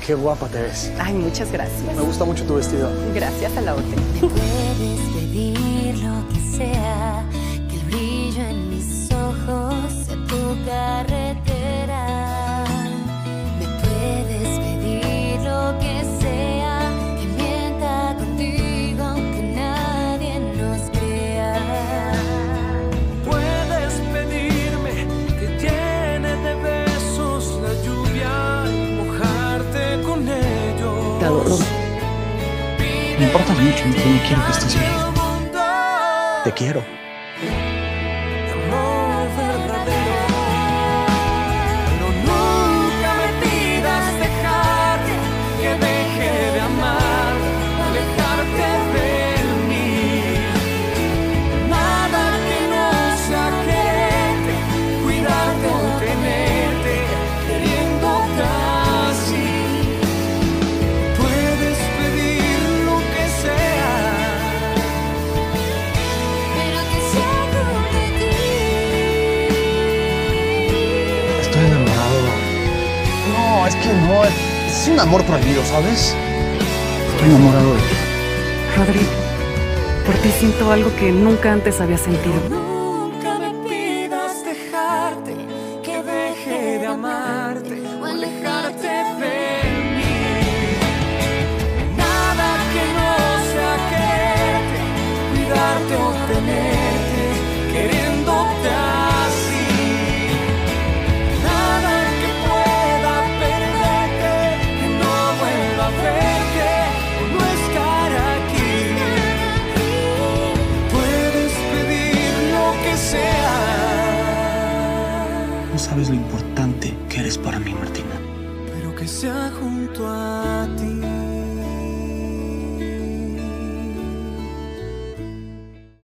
Qué guapa te ves. Ay, muchas gracias. Me gusta mucho tu vestido. Gracias a la orden. Puedes pedir lo que sea, que el brillo en mis ojos sea tu carretera. Me puedes pedir lo que sea, que mienta contigo aunque nadie nos crea. Puedes pedirme que llene de besos la lluvia y mojarte con ellos. Te adoro. Me importas mucho, no quiero que estés bien. Te quiero. Amor verdadero. Pero nunca me pidas dejarte, que deje de amar, alejarte de mí. Nada que no sea quererte, cuidarte o tenerte, queriéndote así. Puedes pedir lo que sea, Pero que sea junto a ti. Estoy enamorado. No, es que no. Es un amor prohibido, ¿sabes? Estoy enamorado de ti. Rodri, por ti siento algo que nunca antes había sentido. nunca me pidas dejarte, que deje de amarte o alejarte de mí. Nada que no sea quererte, cuidarte o tenerte, queriéndote así. Nada que pueda perderte, que no vuelva a verte o no estar aquí. Puedes pedir lo que sea. No sabes lo importante que eres para mí, Martina. Pero que sea junto a ti.